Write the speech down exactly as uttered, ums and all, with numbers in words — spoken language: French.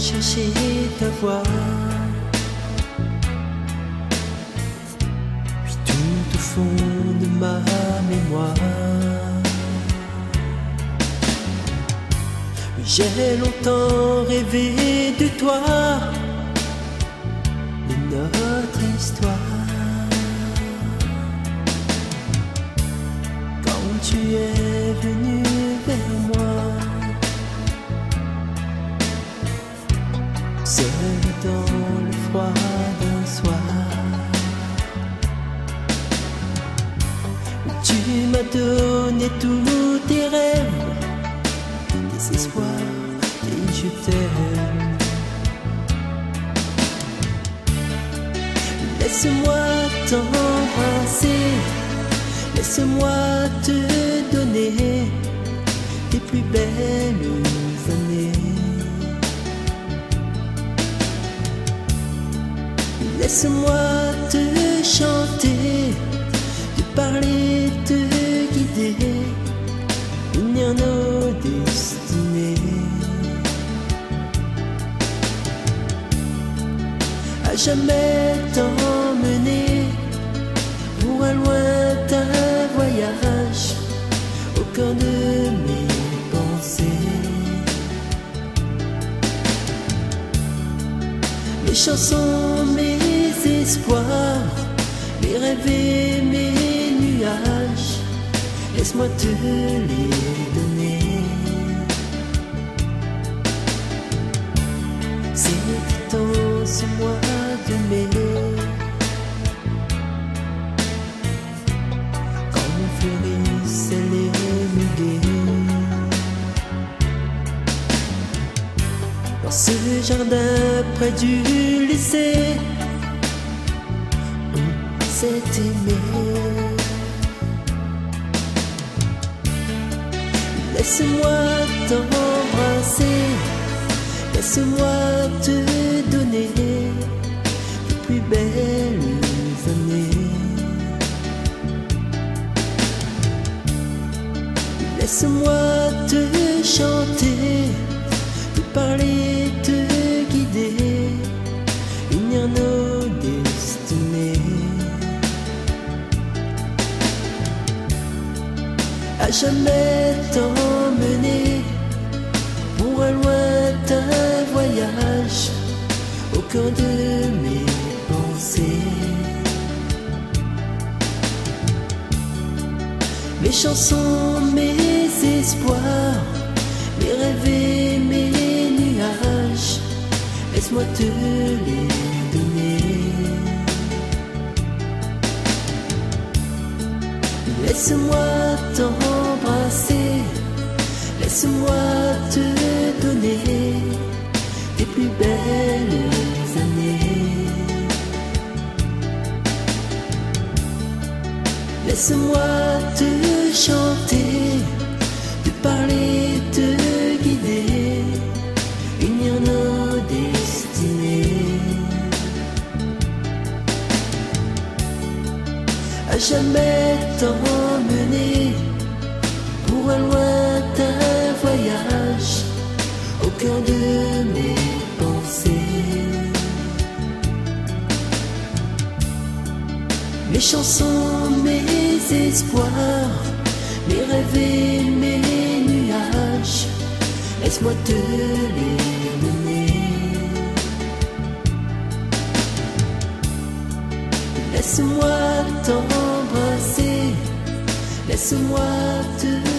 chercher ta voix. Puis tout au fond de ma mémoire, j'ai longtemps rêvé de toi, de notre histoire. Quand tu es venu vers moi, seul dans le froid d'un soir, tu m'as donné tous tes rêves, tes espoirs, et je t'aime. Laisse-moi t'embrasser, laisse-moi te donner tes plus belles années. Laisse-moi te chanter, te parler, te guider, unir nos destinées. À jamais t'emmener pour un lointain voyage au cœur de mes pensées. Mes chansons, mes espoirs, mes rêves et mes nuages, laisse-moi te les donner. C'est dans ce mois de mai, quand fleurissent les muguets, dans ce jardin près du lycée, on s'est aimé. Laisse-moi t'embrasser, laisse-moi te donner les plus belles années. Laisse-moi te chanter, te parler, te guider, unir nos destinées. À jamais t'emmener pour un lointain voyage au cœur de mes pensées. Mes chansons, mes espoirs, mes rêves et mes nuages, laisse-moi te les donner. Laisse-moi t'embrasser, laisse-moi te donner tes plus belles années. Laisse-moi te chanter, te parler, te guider, unir nos destinées. À jamais t'emmener pour un lointain voyage au cœur de mes pensées. Mes chansons, mes espoirs, mes rêves et mes nuages, laisse-moi te les donner. Laisse-moi t'embrasser, laisse-moi te